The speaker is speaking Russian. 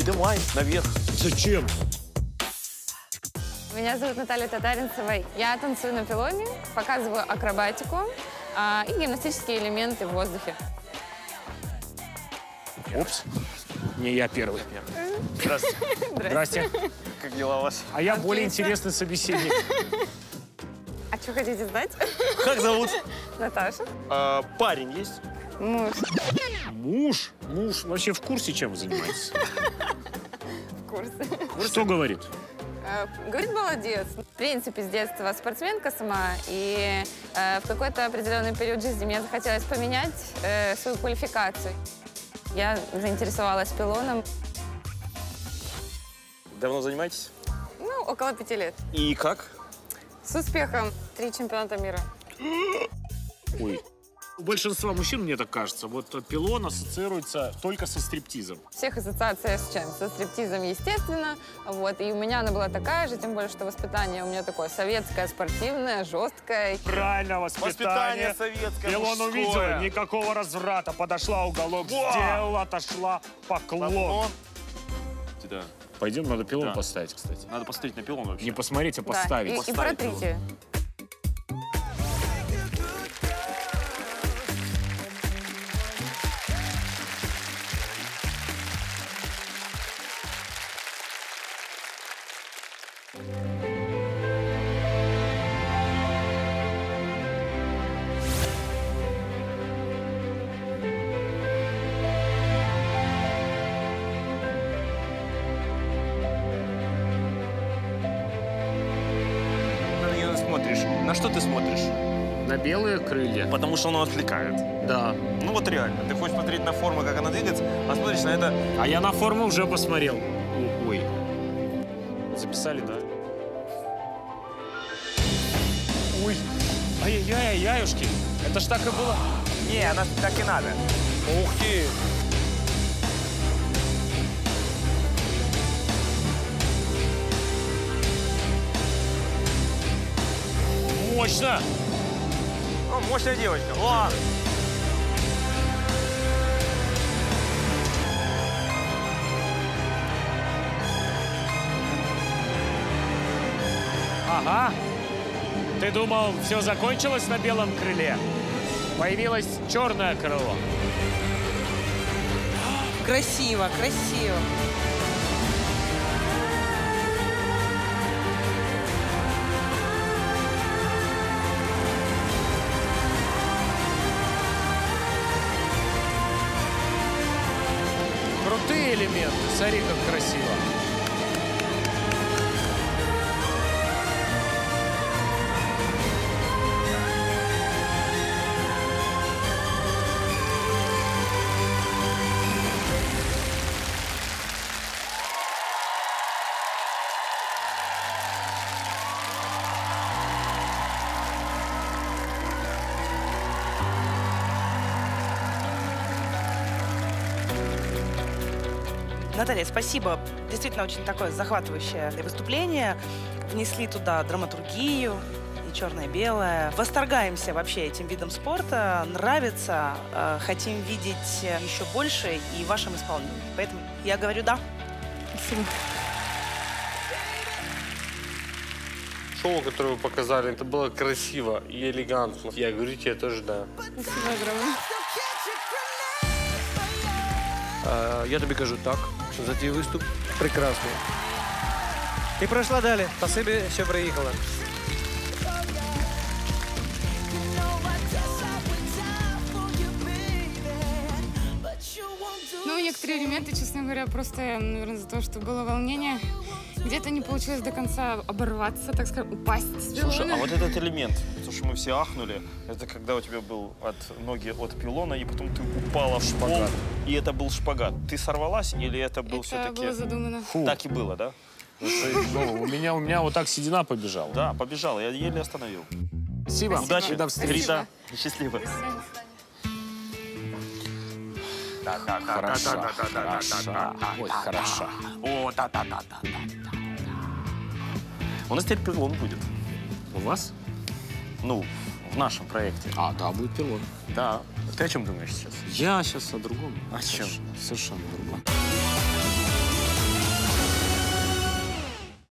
И давай, наверх. Зачем? Меня зовут Наталья Татаринцева. Я танцую на пилоне, показываю акробатику и гимнастические элементы в воздухе. Упс. Не я первый. Здравствуйте. Здрасте. Как дела у вас? А я более интересный собеседник. А что хотите знать? Как зовут? Наташа. Парень есть? Муж. Муж? Муж вообще в курсе, чем вы занимаетесь? В курсе. Что говорит? Говорит, молодец. В принципе, с детства спортсменка сама. И в какой-то определенный период жизни мне захотелось поменять свою квалификацию. Я заинтересовалась пилоном. Давно занимаетесь? Ну, около 5 лет. И как? С успехом. 3 чемпионата мира. Ой. У большинства мужчин, мне так кажется, вот пилон ассоциируется только со стриптизом. Всех ассоциация с чем? Со стриптизом, естественно. Вот. И у меня она была такая же, тем более, что воспитание у меня такое советское, спортивное, жесткое. Правильно, воспитание. советское, Пилон мужское. увидела, никакого разврата. Подошла, уголок сделала, отошла, поклон. Да. Пойдем, надо пилон Да. поставить, кстати. Надо посмотреть на пилон вообще. Не посмотреть, а поставить. Да. И протрите. На нее смотришь. На что ты смотришь? На белые крылья? Потому что оно отвлекает. Да. Ну вот реально. Ты хочешь смотреть на форму, как она двигается, а смотришь на это... А я на форму уже посмотрел. Ой. Записали, да? Ой. Ай-яй-яй-яюшки. Это ж так и было. Не, она так и надо. Ух ты! Мощно. Ну, мощная девочка. Ладно. Ага. Ты думал, все закончилось на белом крыле? Появилось черное крыло. Красиво, красиво. Крутые элементы. Смотри, как красиво. Наталья, спасибо. Действительно, очень такое захватывающее выступление. Внесли туда драматургию, и черное-белое. Восторгаемся вообще этим видом спорта. Нравится. Хотим видеть еще больше и в вашем исполнении. Поэтому я говорю «да». Спасибо. Шоу, которое вы показали, это было красиво и элегантно. Я говорю тебе тоже да. Спасибо огромное. Я тобі кажу так, що за твій виступ прекрасний. Ти пройшла далі. Спасибі, що приїхала. Ну, некоторые элементы, честно говоря, просто, наверное, из-за того, что было волнение, где-то не получилось до конца оборваться, так скажем, упасть с пилона. Слушай, а вот этот элемент, то, что мы все ахнули, это когда у тебя был ноги от пилона, и потом ты упала в шпагат. И это был шпагат. Ты сорвалась или это был Это все-таки... было задумано. Фу. Так и было, да? У меня вот так седина побежала. Да, побежала, я еле остановил. Спасибо. Удачи, До встречи. Рита, счастливо. Хорошо. Ой, хорошо. О, да-да-да-да. У нас теперь пилон будет. У вас? Ну, в нашем проекте. А, да, будет пилон. Да. Ты о чем думаешь сейчас? Я сейчас о другом. О чем? Совершенно другом.